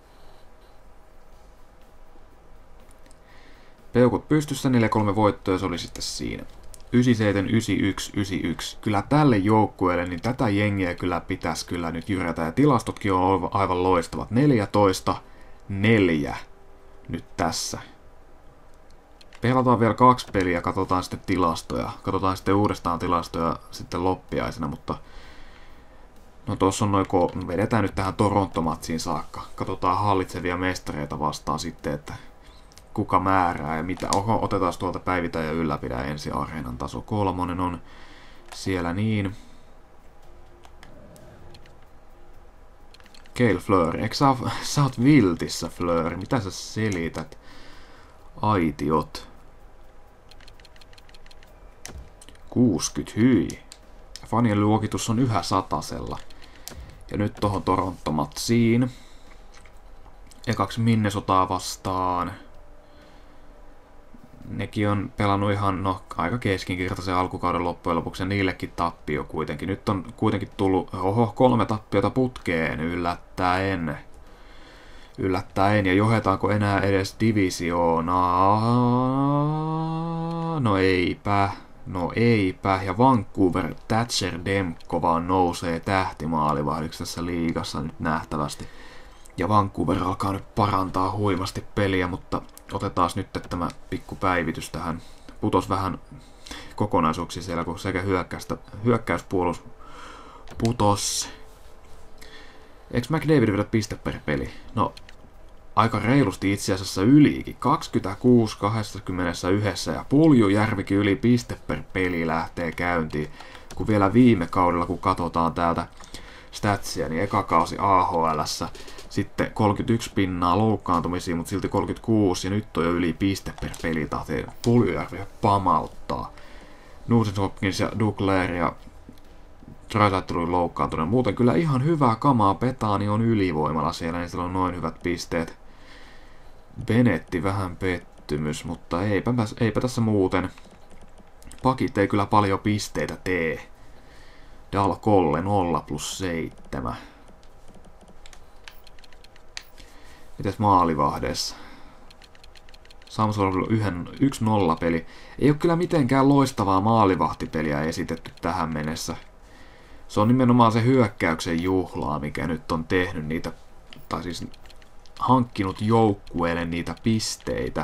Peukut pystyssä, 4-3 voittoja, se oli sitten siinä. 97, 91, 91. Kyllä tälle joukkueelle, niin tätä jengiä kyllä pitäisi kyllä nyt jyrätä. Ja tilastotkin on aivan loistavat. 14-4 nyt tässä. Pelataan vielä 2 peliä, katsotaan sitten tilastoja. Katsotaan sitten uudestaan tilastoja sitten loppiaisena, mutta no tossa on vedetään nyt tähän Toronto-matsiin saakka. Katsotaan hallitsevia mestareita vastaan sitten, että kuka määrää ja mitä. Oho, otetaan tuolta päivitä ja ylläpidä ensi areenan taso 3 on siellä niin. Cale Fleury, eikö sä oot viltissä Fleury? Mitä sä selität? Aitiot. 60, hyi. Fanien luokitus on yhä 100-sella. Ja nyt tohon Toronto-matsiin. Ekaksi Minnesotaa vastaan. Nekin on pelannut ihan, aika keskinkertaisen alkukauden loppujen lopuksi, ja niillekin tappio kuitenkin. Nyt on kuitenkin tullut, 3 tappiota putkeen yllättäen. Ja johetaanko enää edes divisioonaa? No eipä. No eipä, ja Vancouver Thatcher Demko vaan nousee tähtimaalivahdiksi tässä liigassa nyt nähtävästi. Ja Vancouver alkaa nyt parantaa huimasti peliä, mutta otetaan nyt tämä pikku päivitys tähän. Putos vähän kokonaisuuksia siellä, kun sekä hyökkäyspuolus putos. Eikö McDavid vedä piste per peli? No, aika reilusti itse asiassa ylikin. 26-21 ja Puljujärvikin yli piste per peli lähtee käyntiin. Kun vielä viime kaudella, kun katsotaan täältä statsia, niin eka kausi AHL:ssä sitten 31 pinnaa loukkaantumisia, mutta silti 36 ja nyt on jo yli piste per peli tahti. Puljujärvi pamauttaa. Nugent Hopkins ja Duclair ja Draisaitl tuli loukkaantunut. Muuten kyllä ihan hyvää kamaa. Petani on ylivoimalla siellä, niin sillä on noin hyvät pisteet. Benetti vähän pettymys, mutta eipä tässä muuten. Pakit ei kyllä paljon pisteitä tee. Dal Colle 0+7. Mites maalivahdessa? Samson 1-0 peli. Ei ole kyllä mitenkään loistavaa maalivahtipeliä esitetty tähän mennessä. Se on nimenomaan se hyökkäyksen juhlaa, mikä nyt on tehnyt niitä, tai siis hankkinut joukkueelle niitä pisteitä.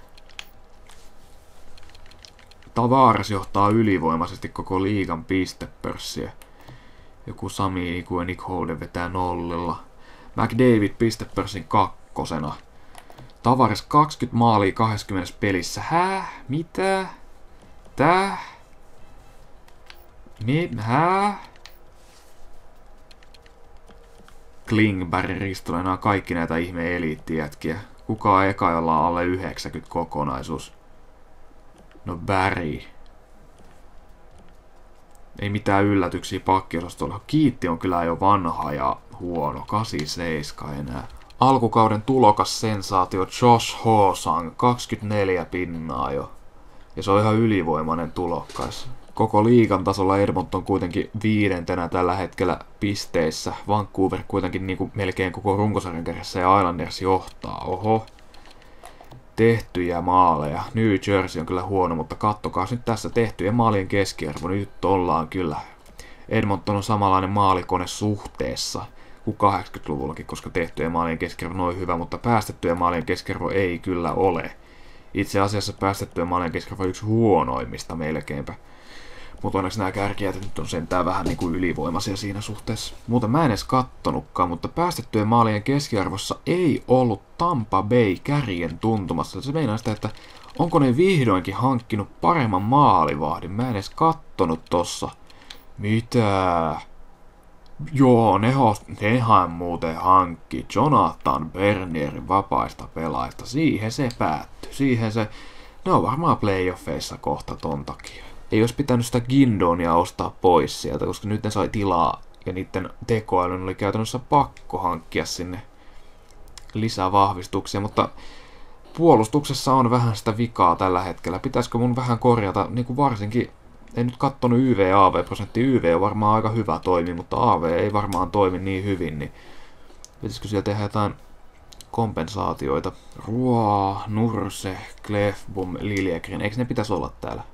Tavares johtaa ylivoimaisesti koko liigan pistepörssiä. Joku Sami Niku ja Nick Holden vetää nollilla. McDavid pistepörssin kakkosena. Tavares 20 maalia 20 pelissä. Häh? Mitä? Täh? Häh? Klingberg, Ristola, nämä kaikki näitä ihme eliittijätkiä. Kuka on eka, jolla on alle 90 kokonaisuus? No Barry. Ei mitään yllätyksiä pakkiosastolla. Kiitti on kyllä jo vanha ja huono. 87 enää. Alkukauden tulokas sensaatio Josh Ho-Sang. 24 pinnaa jo. Ja se on ihan ylivoimainen tulokkas. Koko liigan tasolla Edmonton kuitenkin 5. tällä hetkellä pisteissä. Vancouver kuitenkin niin kuin melkein koko runkosarjan kärjessä ja Islanders johtaa. Oho. Tehtyjä maaleja. New Jersey on kyllä huono, mutta kattokaa nyt tässä tehtyjen maalien keskiarvo. Nyt ollaan kyllä. Edmonton on samanlainen maalikone suhteessa kuin 80-luvullakin, koska tehtyjen maalien keskiarvo on noin hyvä, mutta päästettyjen maalien keskiarvo ei kyllä ole. Itse asiassa päästettyjen maalien keskiarvo on yksi huonoimmista melkeinpä. Mutta onneksi nämä kärkijät nyt on sentään vähän niin kuin ylivoimaisia siinä suhteessa. Muuten mä en edes kattonutkaan, mutta päästettyjen maalien keskiarvossa ei ollut Tampa Bay kärjen tuntumassa. Se meinaa sitä, että onko ne vihdoinkin hankkinut paremman maalivahdin. Mä en edes kattonut tossa. Mitä? Joo, nehän muuten hankki Jonathan Bernierin vapaista pelaajista. Siihen se päättyi. Ne on varmaan playoffeissa kohta ton takia. Ei olisi pitänyt sitä Gindonia ostaa pois sieltä, koska nyt ne sai tilaa ja niiden tekoälyn oli käytännössä pakko hankkia sinne lisää vahvistuksia, mutta puolustuksessa on vähän sitä vikaa tällä hetkellä. Pitäisikö mun vähän korjata, niin kuin varsinkin, en nyt kattonut YV-AV-prosentti, YV on varmaan aika hyvä toimi, mutta AV ei varmaan toimi niin hyvin, niin pitäisikö siellä tehdä jotain kompensaatioita? Ruoa, Nurse, Klefbom, Liljegren, eikö ne pitäisi olla täällä?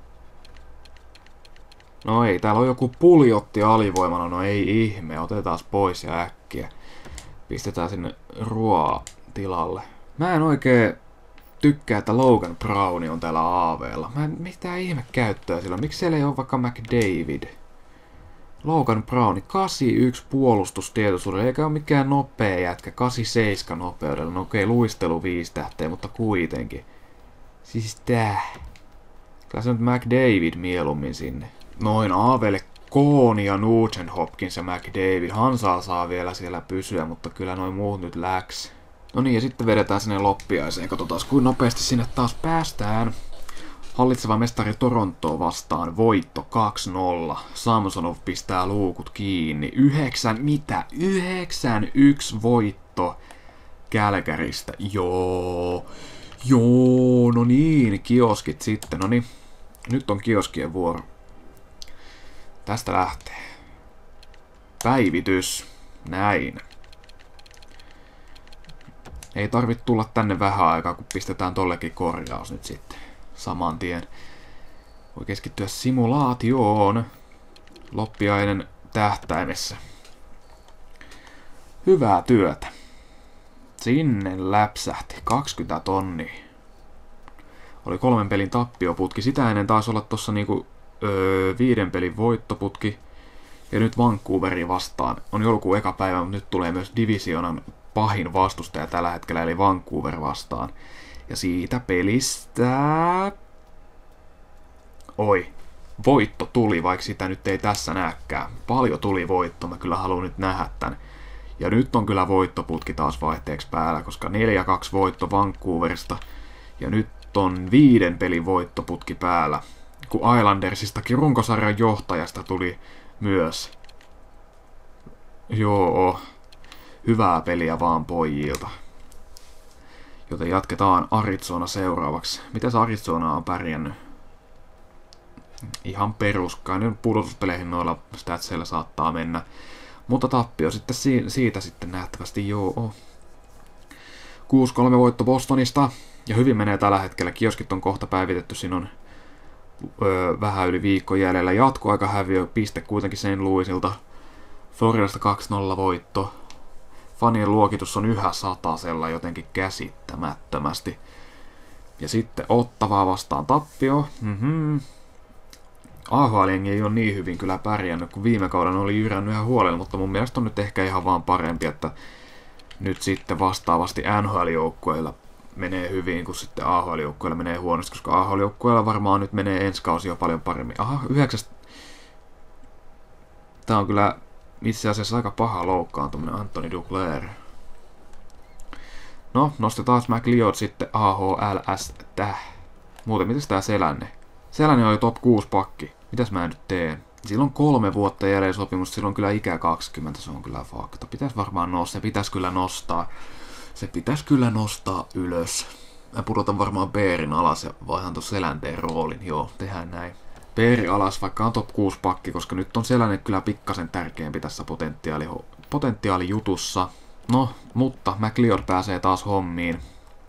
No ei, täällä on joku puljotti alivoimana, no ei ihme, otetaan pois ja äkkiä. Pistetään sinne ruoaa tilalle. Mä en oikein tykkää, että Logan Brown on täällä AV:lla. Mä en mitään ihme käyttöä sillä. Miksi siellä ei ole vaikka McDavid? Logan Brown, 81 puolustustietoisuudella, eikä ole mikään nopea jätkä, 87 nopeudella. No okei, luistelu 5 tähteä, mutta kuitenkin. Siis tää. Kyllä se nyt McDavid mieluummin sinne. Noin AVlle Koon ja Nugent Hopkins ja McDavid. Hansaa saa vielä siellä pysyä, mutta kyllä noin muut nyt läks. No niin, ja sitten vedetään sinne loppiaiseen. Katsotaan, kuinka nopeasti sinne taas päästään. Hallitseva mestari Torontoa vastaan voitto 2-0. Samsonov pistää luukut kiinni. 9-1 voitto Calgarystä. Joo, no niin, kioskit sitten. No niin, nyt on kioskien vuoro. Tästä lähtee. Päivitys. Näin. Ei tarvitse tulla tänne vähän aikaa, kun pistetään tollekin korjaus nyt sitten. Saman tien. keskittyä simulaatioon. Loppiainen tähtäimessä. Hyvää työtä. Sinne läpsähti 20 tonnia. Oli 3 pelin tappioputki. Sitä ennen taisi olla tossa niinku 5 pelin voittoputki. Ja nyt Vancouveria vastaan. On joulukuun eka päivä, mutta nyt tulee myös Divisionan pahin vastustaja tällä hetkellä, eli Vancouver vastaan. Ja siitä pelistä... Oi, voitto tuli, vaikka sitä nyt ei tässä näkään. Paljon tuli voitto, mä kyllä haluan nyt nähdä tän. Ja nyt on kyllä voittoputki taas vaihteeksi päällä, koska 4-2 voitto Vancouverista. Ja nyt on 5 pelin voittoputki päällä. Kun Islandersistakin runkosarjan johtajasta tuli myös. Joo, hyvää peliä vaan pojilta. Joten jatketaan Arizona seuraavaksi. Mitäs Arizona on pärjännyt? Ihan peruskaan. Nyt pudotuspeleihin noilla statseilla saattaa mennä. Mutta tappio sitten siitä sitten nähtävästi joo. 6-3 voitto Bostonista. Ja hyvin menee tällä hetkellä. Kioskit on kohta päivitetty. Siinä on vähän yli viikko jäljellä. Jatkoaika häviö. Piste kuitenkin St. Louisilta. Floridasta 2-0 voitto. Fanien luokitus on yhä satasella jotenkin käsittämättömästi. Ja sitten Ottavaa vastaan tappio. AHL-jengi ei ole niin hyvin kyllä pärjännyt, kun viime kauden oli jyrännyt ihan huolella, mutta mun mielestä on nyt ehkä ihan vaan parempi, että nyt sitten vastaavasti NHL-joukkueilla menee hyvin, kun sitten AHL-joukkueilla menee huonosti, koska AHL-joukkueilla varmaan nyt menee ensi kausi jo paljon paremmin. Aha, 9. Tää on kyllä itse asiassa aika paha loukkaantuminen, Anthony Duclair. No, nostetaan McLeod sitten AHL:stä. Muuten, mitäs tää Selänne? Selänne oli top 6 pakki. Mitäs mä nyt teen? Sillä on 3 vuotta jäljellä sopimusta, sillä on kyllä ikä 20, se on kyllä fakta. Pitäis varmaan nostaa, se pitäis kyllä nostaa. Se pitäis kyllä nostaa ylös. Mä pudotan varmaan Beerin alas ja vaihan tuon Selänteen roolin. Joo, tehdään näin. Beeri alas, vaikka on top 6 pakki, koska nyt on Selänne kyllä pikkasen tärkeämpi tässä potentiaalijutussa. No, mutta McLeod pääsee taas hommiin.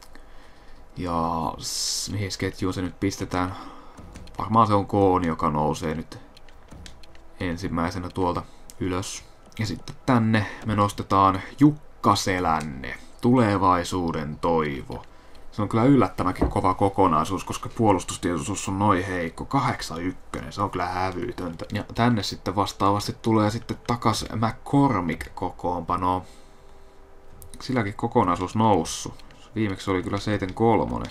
Ja mihin ketjuun se nyt pistetään? Varmaan se on Kooni, joka nousee nyt ensimmäisenä tuolta ylös. Ja sitten tänne me nostetaan Jukka Selänne. Tulevaisuuden toivo. Se on kyllä yllättävänkin kova kokonaisuus, koska puolustustietoisuus on noin heikko. 8-1, se on kyllä hävytöntä. Ja tänne sitten vastaavasti tulee sitten takas McCormick kokoonpanoon. Silläkin kokonaisuus noussut. Viimeksi oli kyllä 7-3.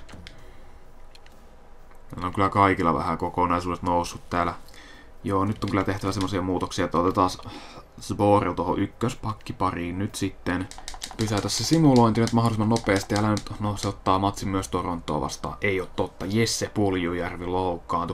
On kyllä kaikilla vähän kokonaisuudet noussut täällä. Joo, nyt on kyllä tehtävä semmoisia muutoksia, että otetaan Zboril tuohon ykköspakkipariin nyt sitten. Pysäytä se simulointi nyt mahdollisimman nopeasti. Älä nyt, no se ottaa matsin myös Torontoa vastaan. Ei oo totta, Jesse Puljujärvi loukkaantui.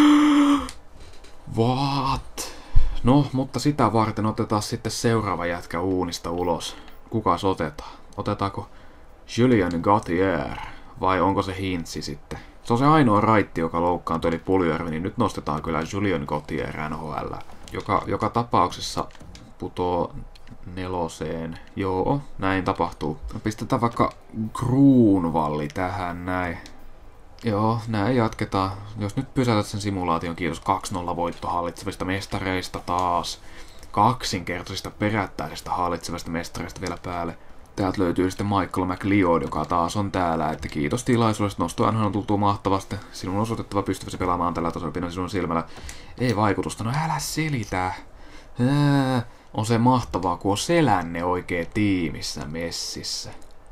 What? No, mutta sitä varten otetaan sitten seuraava jätkä uunista ulos. Kukas otetaan? Otetaanko Julien Gauthier vai onko se Hintsi sitten? Se on se ainoa raitti, joka loukkaantui, eli Puljujärvi, niin nyt nostetaan kyllä Julien Gauthier NHL. Joka tapauksessa putoo 4. Joo, näin tapahtuu. Pistetään vaikka Grunvalli tähän näin. Joo, näin jatketaan. Jos nyt pysäytät sen simulaation, kiitos 2-0 voitto hallitsevista mestareista taas. Kaksinkertaisista perättäisistä hallitsevista mestareista vielä päälle. Täältä löytyy sitten Michael McLeod, joka taas on täällä, että kiitos tilaisuudesta, nostoanhan on tultu mahtavasti. Sinun on osoitettava pystyväsi pelaamaan tällä tasolla pidän sinun silmällä. Ei vaikutusta, no älä selitä. On se mahtavaa, kun on Selänne oikein tiimissä messissä.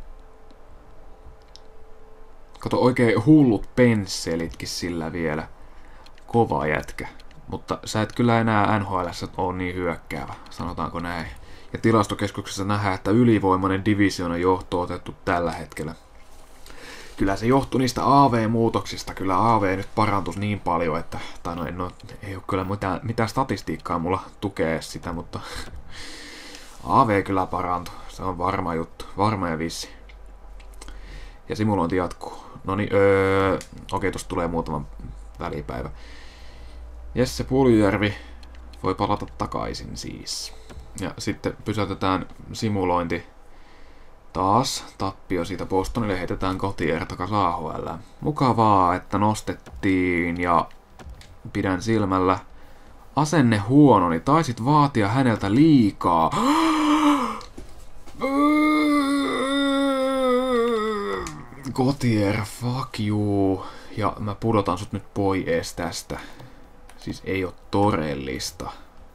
Kato, oikein hullut pensselitkin sillä vielä. Kova jätkä. Mutta sä et kyllä enää NHL:ssä ole niin hyökkäävä, sanotaanko näin. Ja tilastokeskuksessa nähdään, että ylivoimainen divisioonan johto on otettu tällä hetkellä. Kyllä se johtuu niistä AV-muutoksista. Kyllä AV nyt parantus niin paljon, että... Tai no, ei ole kyllä mitään statistiikkaa mulla tukee sitä, mutta... AV kyllä parantui. Se on varma juttu. Varma ja vissi. Ja simulointi jatkuu. Noniin, okei, tosta tulee muutama välipäivä. Jesse Puljujärvi voi palata takaisin siis. Ja sitten pysäytetään simulointi. Taas tappio siitä Bostonille, heitetään Gauthier takas AHL. Mukavaa, että nostettiin ja Pidän silmällä. Asenne huono, niin taisit vaatia häneltä liikaa. Gautier, fuck you. Ja mä pudotan sut nyt pois tästä. Siis ei oo todellista.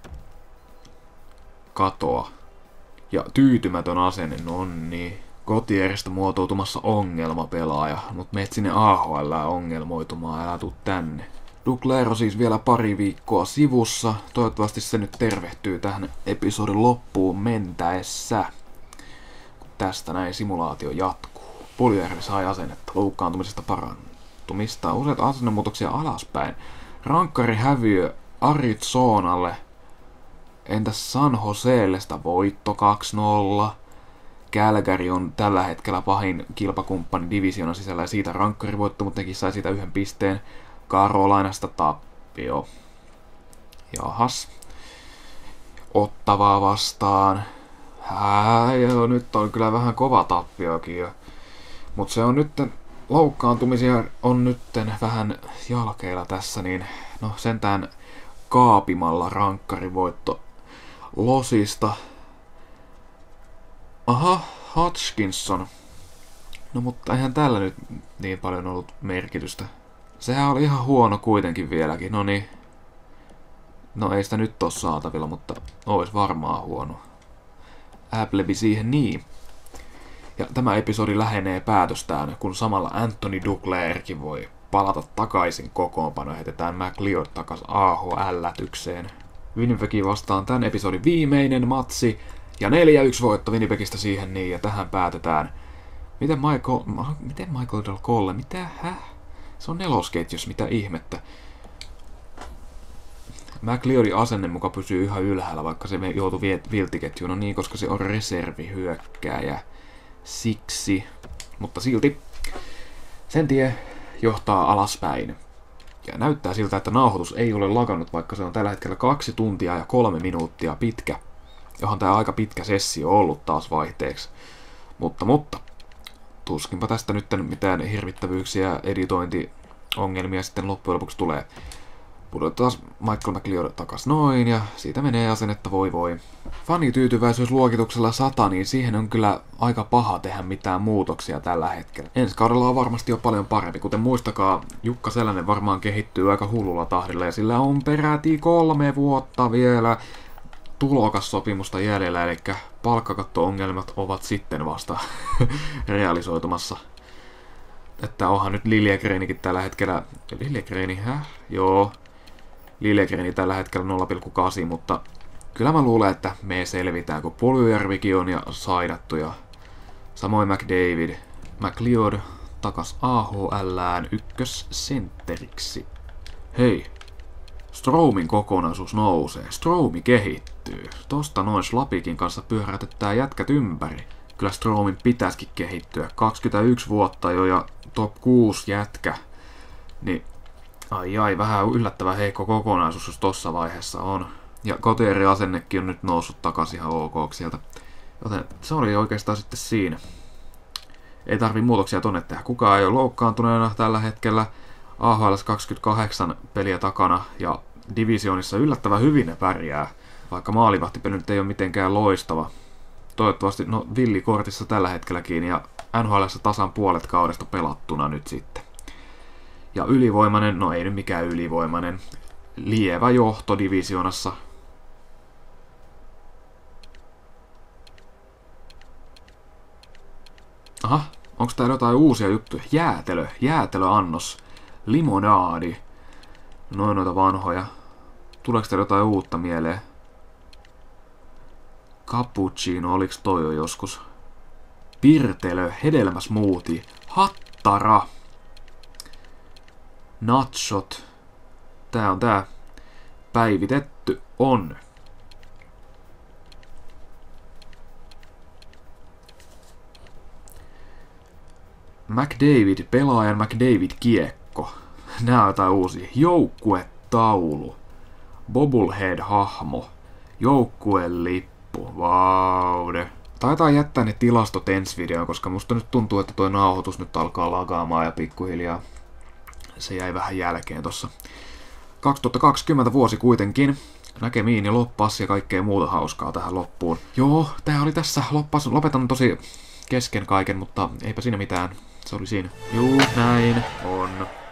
Katoa. Ja tyytymätön asenne, nonni. Gautierista muotoutumassa ongelmapelaaja, mut meet sinne AHL ongelmoitumaan, älä tuu tänne. Duclair on siis vielä pari viikkoa sivussa. Toivottavasti se nyt tervehtyy tähän episodin loppuun mentäessä. Kun tästä näin simulaatio jatkuu. Puljujärvi sai asennetta loukkaantumisesta parantumista. Useita asennemuutoksia alaspäin. Rankkari häviö Arizonalle. Entäs San Joselle sitä voitto 2-0. Calgary on tällä hetkellä pahin kilpakumppani divisioonan sisällä ja siitä rankkari voitto, mutta nekin sai siitä 1 pisteen. Carolinasta tappio. Jahas. Ottavaa vastaan. Joo, nyt on kyllä vähän kova tappiokin jo. Mut se on nyt, loukkaantumisia on nytten vähän jalkeilla tässä, niin no sentään kaapimalla rankkarivoitto Losista. Aha, Hodgkinson. No mutta eihän tällä nyt niin paljon ollut merkitystä. Sehän oli ihan huono kuitenkin vieläkin, no niin. No ei sitä nyt oo saatavilla, mutta ois varmaan huono. Applebi siihen niin. Ja tämä episodi lähenee päätöstään, kun samalla Anthony Duclairkin voi palata takaisin kokoonpanoon. Heitetään McLeod takas AHL-lätykseen. Winnipegi vastaan tämän episodin viimeinen matsi. Ja 4-1 voitto Winnipegistä siihen niin, ja tähän päätetään. Miten Michael Del Colle? Mitä? Se on nelosketjus, mitä ihmettä. McLeodin asenne muka pysyy yhä ylhäällä, vaikka se joutui viltiketjuun. No niin, koska se on reservihyökkääjä. Siksi. Mutta silti sen tie johtaa alaspäin. Ja näyttää siltä, että nauhoitus ei ole lakannut, vaikka se on tällä hetkellä 2 tuntia ja 3 minuuttia pitkä. Johon tää aika pitkä sessio ollut taas vaihteeksi. Mutta. Tuskinpa tästä nyt mitään hirvittävyyksiä, editointiongelmia sitten loppujen lopuksi tulee. Pudotetaan Michael McLeod takas noin, ja siitä menee asennetta voi. Fanityytyväisyysluokituksella 100, niin siihen on kyllä aika paha tehdä mitään muutoksia tällä hetkellä. Ensi kaudella on varmasti jo paljon parempi, kuten muistakaa, Jukka Selänen varmaan kehittyy aika hullulla tahdilla, ja sillä on peräti 3 vuotta vielä tulokassopimusta jäljellä, eli palkkakatto-ongelmat ovat sitten vasta realisoitumassa. Että onhan nyt Liljegreenikin tällä hetkellä... Liljegreeni, Joo. Liljegreeni tällä hetkellä 0,8, mutta kyllä mä luulen, että me selvitään, kun Puljujärvikin on ja saidattu ja samoin McDavid. McLeod takas AHL:ään ykkössentteriksi. Hei, Stromin kokonaisuus nousee. Stromi kehittyy. Tosta noin Slapikin kanssa pyöräytetään jätkät ympäri. Kyllä Stromin pitäisikin kehittyä. 21 vuotta jo ja top 6 jätkä. Niin ai, vähän yllättävän heikko kokonaisuus, jos tossa vaiheessa on. Ja Gautierin asennekin on nyt noussut takaisin ihan ok sieltä. Joten se oli oikeastaan sitten siinä. Ei tarvi muutoksia tonne tehdä. Kukaan ei ole loukkaantuneena tällä hetkellä. AHL 28 peliä takana ja divisioonissa yllättävän hyvin ne pärjää. Vaikka maalivahtipeli nyt ei ole mitenkään loistava. Toivottavasti, villikortissa tällä hetkelläkin ja NHL:ssä tasan puolet kaudesta pelattuna nyt sitten. Ja ylivoimainen, ei nyt mikään ylivoimainen. Lievä johto divisioonassa. Aha, onko täällä jotain uusia juttuja? Jäätelöannos. Limonaadi. Noita vanhoja. Tuleeko täällä jotain uutta mieleen? Cappuccino, oliks toi jo joskus? Pirtelö, hedelmäsmoothie, hattara. Nachot. Tää on tää. Päivitetty on. McDavid, pelaajan McDavid kiekko. Nää on jotain uusia. Joukkuetaulu. Bobblehead-hahmo. Joukkuelippu. Vaude. Taitaa jättää ne tilastot ensi videoon, koska musta nyt tuntuu, että toi nauhoitus nyt alkaa lagaamaan ja pikkuhiljaa se jäi vähän jälkeen tossa. 2020 vuosi kuitenkin. Näkemiin ja loppas ja kaikkea muuta hauskaa tähän loppuun. Joo, tää oli tässä loppas. Lopetan tosi kesken kaiken, mutta eipä siinä mitään. Se oli siinä. Juu, näin on.